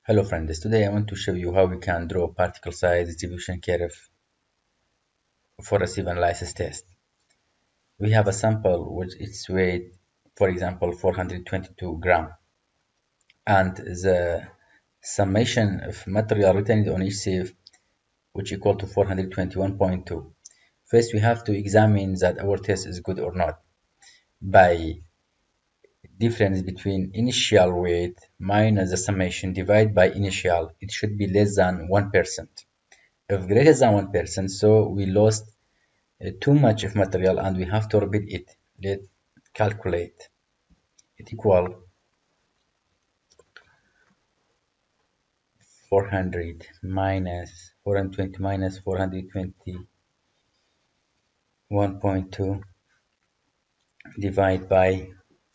Hello friends, today I want to show you how we can draw a particle size distribution curve for a sieve analysis test. We have a sample with its weight, for example 422 gram, and the summation of material retained on each sieve which equal to 421.2. First we have to examine that our test is good or not by difference between initial weight minus the summation divided by initial. It should be less than 1%. If greater than 1%, so we lost too much of material and we have to repeat it. Let's calculate. It equal 400 minus 420 minus 421.2 divided by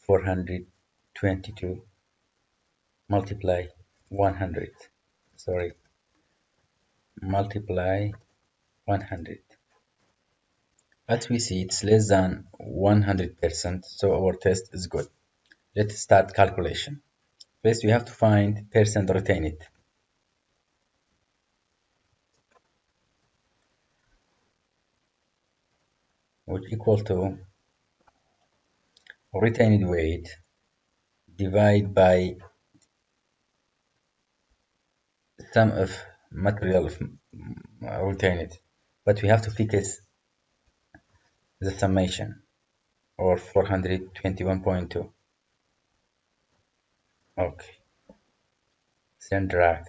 422 multiply 100. Sorry, multiply 100. As we see, it's less than 100%, so our test is good. Let's start calculation. First, we have to find percent retained. Which equal to retained weight divided by sum of material of retained. But we have to fix the summation, or 421.2. Okay, then drag.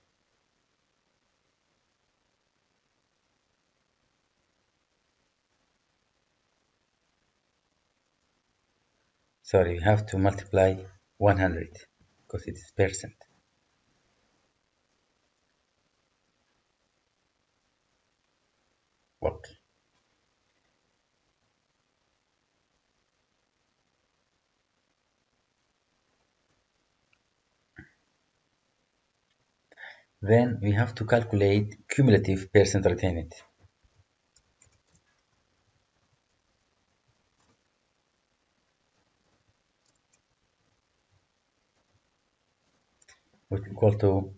Sorry, we have to multiply 100 because it is percent. Okay. Then we have to calculate cumulative percent retained. Which equal to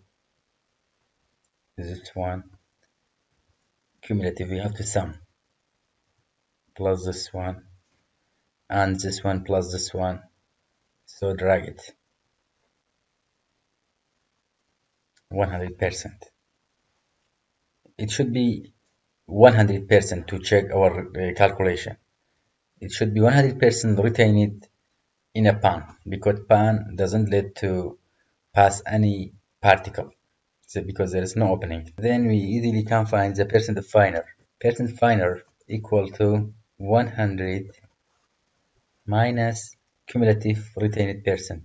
this one. Cumulative, we have to sum plus this one and this one plus this one, so drag it 100%. It should be 100% to check our calculation. It should be 100% retained in a pan, because pan doesn't let to pass any particle, so because there is no opening. Then we easily can find the percent finer. Percent finer equal to 100 minus cumulative retained percent.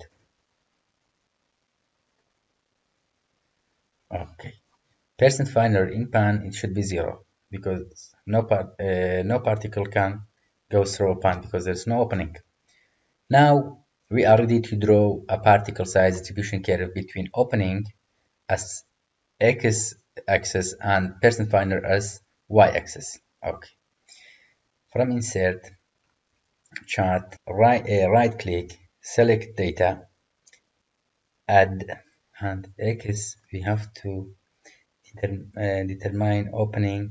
Okay, percent finer in pan, it should be 0 because no particle can go through a pan because there's no opening. Now we are ready to draw a particle size distribution curve between opening as x-axis and percent finer as y-axis. Okay, from insert chart, right click, select data, add, and x we have to determine opening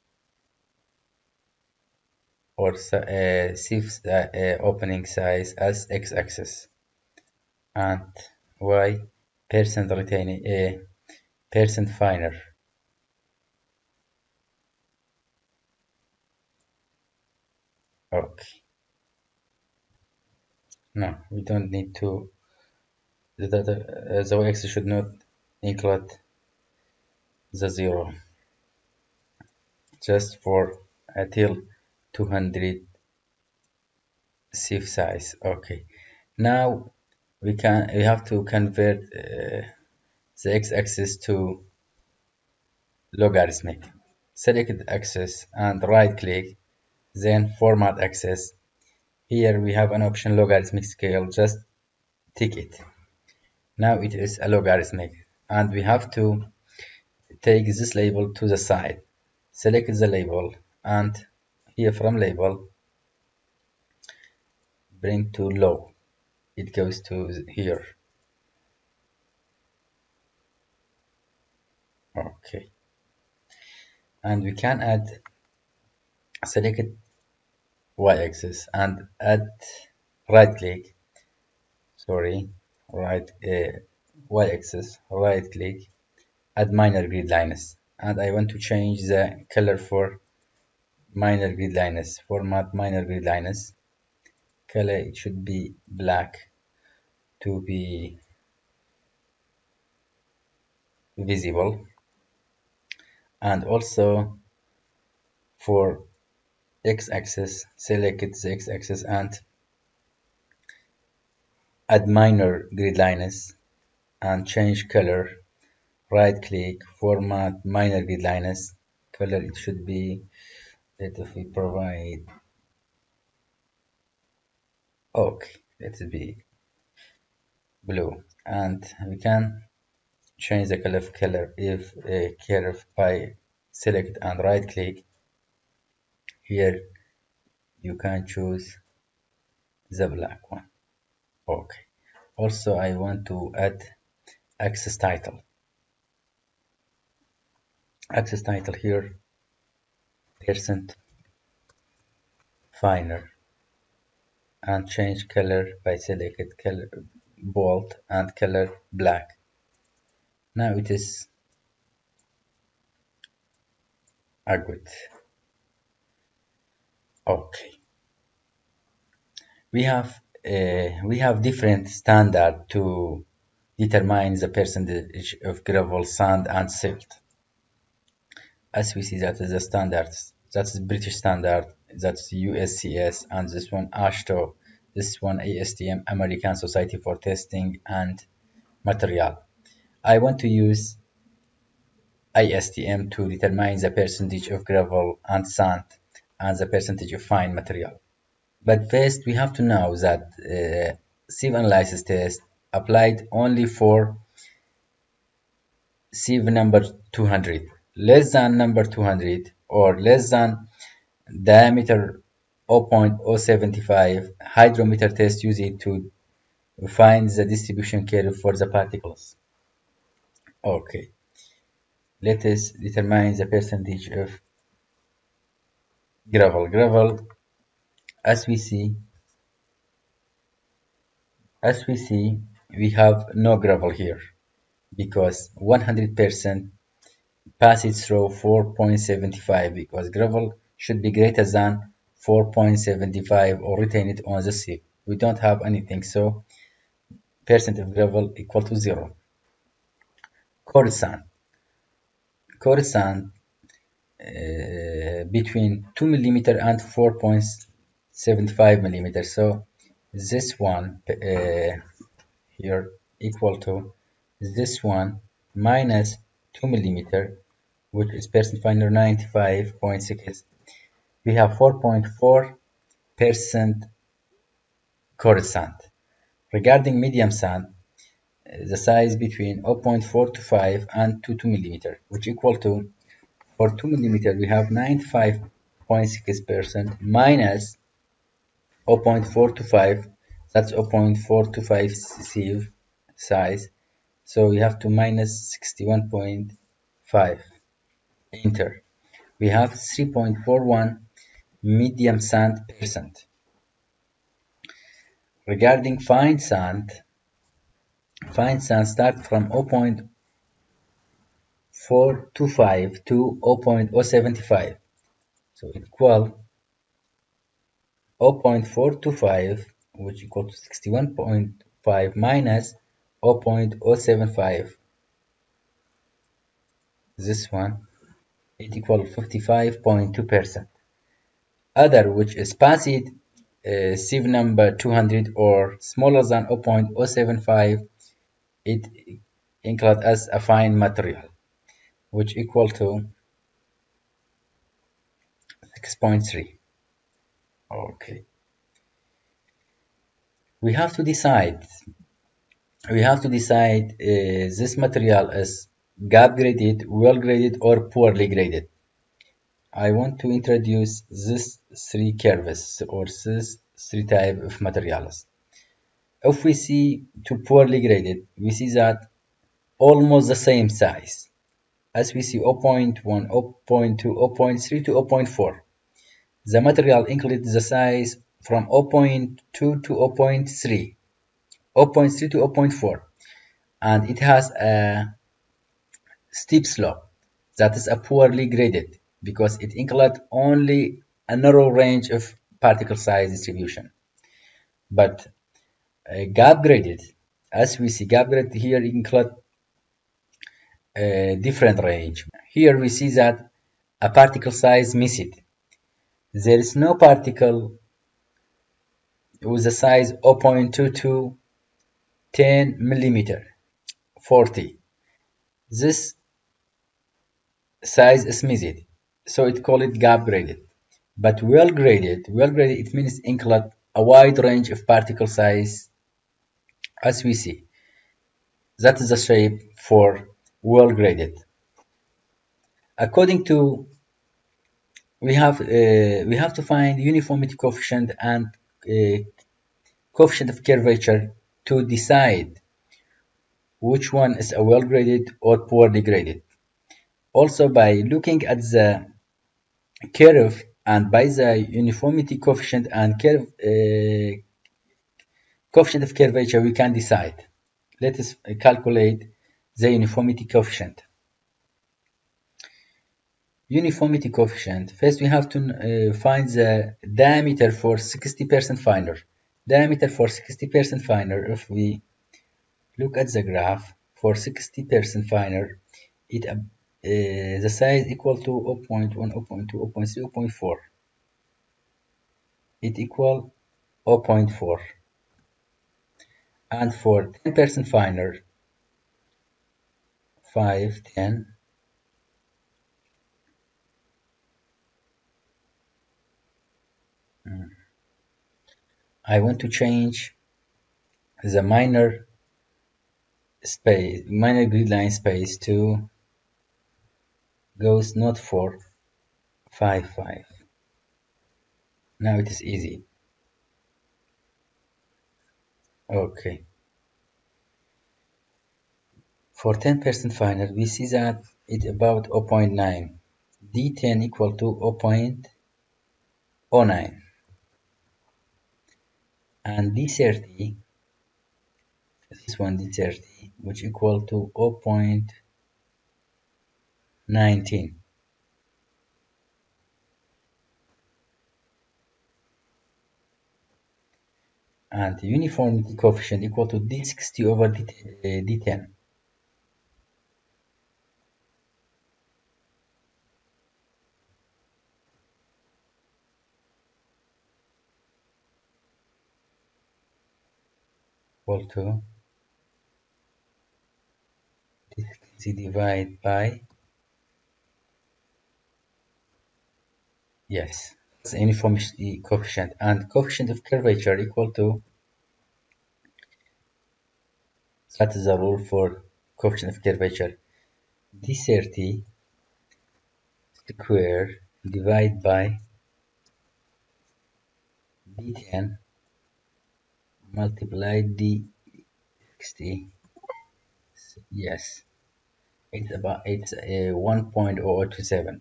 or sieve opening size as x-axis, and y percent retaining percent finer. Okay, no, we don't need to. The y-axis should not include the 0, just for until 200 sieve size. Okay, now we have to convert the x-axis to logarithmic. Select axis and right click, then format axis. Here we have an option logarithmic scale, just tick it. Now it is a logarithmic, and we have to take this label to the side. Select the label, and here from label bring to low. It goes to here. Okay, and we can add select y-axis and add right click, sorry, right y-axis, right click, add minor grid lines, and I want to change the color for minor grid lines, format minor grid lines, color it should be black to be visible, and also for x-axis select the x-axis and add minor grid lines and change color, right click, format minor grid lines, color it should be, let us provide, okay, let it be blue, and we can change the color if curve by select and right click. Here you can choose the black one. Okay, also I want to add axis title here, percent finer, and change color by select color bold and color black. Now it is aggregate. Okay, we have different standard to determine the percentage of gravel, sand, and silt. As we see, that is the standards. That's British standard. That's USCS, and this one AASHTO. This one ASTM, American Society for Testing and Material. I want to use ASTM to determine the percentage of gravel and sand and the percentage of fine material. But first, we have to know that sieve analysis test applied only for sieve number 200, less than number 200 or less than diameter 0.075. Hydrometer test used to find the distribution curve for the particles. Okay, let us determine the percentage of gravel. As we see, we have no gravel here because 100% passes through 4.75, because gravel should be greater than 4.75 or retain it on the sieve. We don't have anything, so percent of gravel equal to 0. Coarse sand between 2 millimeter and 4.75 millimeter. So this one here equal to this one minus 2 millimeter, which is percent finer 95.6. We have 4.4% coarse sand. Regarding medium sand, the size between 0.425 and 2 millimeter, which equal to, for 2 millimeter we have 95.6% minus 0.425, that's 0.425 sieve size, so we have to minus 61.5. Enter. We have 3.41 medium sand percent. Regarding fine sand start from 0.425 to 0.075, so equal 0.425, which equal to 61.5 minus 0.075, this one, it equal 55.2%. Other, which is passed sieve number 200 or smaller than 0.075, it included as a fine material, which equal to 6.3. Okay, we have to decide this material is gap graded, well graded, or poorly graded. I want to introduce these three curves or these three types of materials. If we see to poorly graded, we see that almost the same size. as we see 0.1, 0.2, 0.3 to 0.4. The material includes the size from 0.2 to 0.3, 0.3 to 0.4, and it has a steep slope that is a poorly graded because it includes only a narrow range of particle size distribution. But gap graded, as we see, gap graded here include a different range. Here we see that a particle size missed. There is no particle with a size 0.2 to 10 millimeter, 40. This size is missed, so it called it gap graded. But well graded it means include a wide range of particle size, as we see. That is the shape for well graded. According to we have to find uniformity coefficient and coefficient of curvature to decide which one is a well graded or poorly graded. Also, by looking at the curve and by the uniformity coefficient and coefficient of curvature, we can decide. Let us calculate the uniformity coefficient. Uniformity coefficient. First, we have to find the diameter for 60% finer. Diameter for 60% finer. If we look at the graph for 60% finer, it the size equal to 0.1, 0.2, 0.3, 0.4. It equal 0.4. And for 10% finer, 5, 10, I want to change the minor grid line space to goes not 4, 5, 5. Now it is easy. Okay. For 10% finer, we see that it's about 0.9. D10 equal to 0.09. And D30, this one D30, which equal to 0.19. And the uniformity coefficient equal to D60 over D10. Equal to D60 divided by, yes, it's the uniformity coefficient, and coefficient of curvature equal to, that is the rule for coefficient of curvature, D30 square divided by D10 multiplied D60. Yes, it's 1.0027.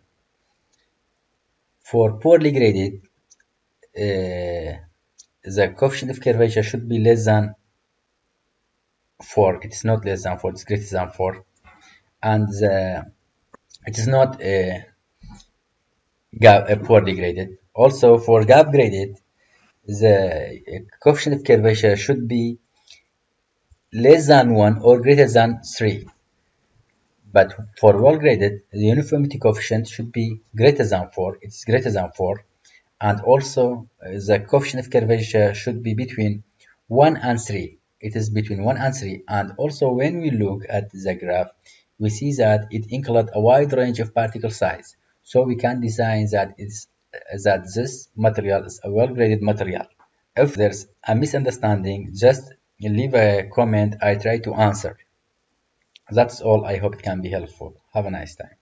For poorly graded, the coefficient of curvature should be less than 4. It's not less than 4, it's greater than 4. And it is not poorly graded. Also, for gap graded, the coefficient of curvature should be less than 1 or greater than 3. But for well graded, the uniformity coefficient should be greater than 4. It's greater than 4. And also, the coefficient of curvature should be between 1 and 3. It is between 1 and 3. And also, when we look at the graph, we see that it includes a wide range of particle size. So we can design that this material is a well-graded material. If there's a misunderstanding, just leave a comment. I try to answer. That's all. I hope it can be helpful. Have a nice time.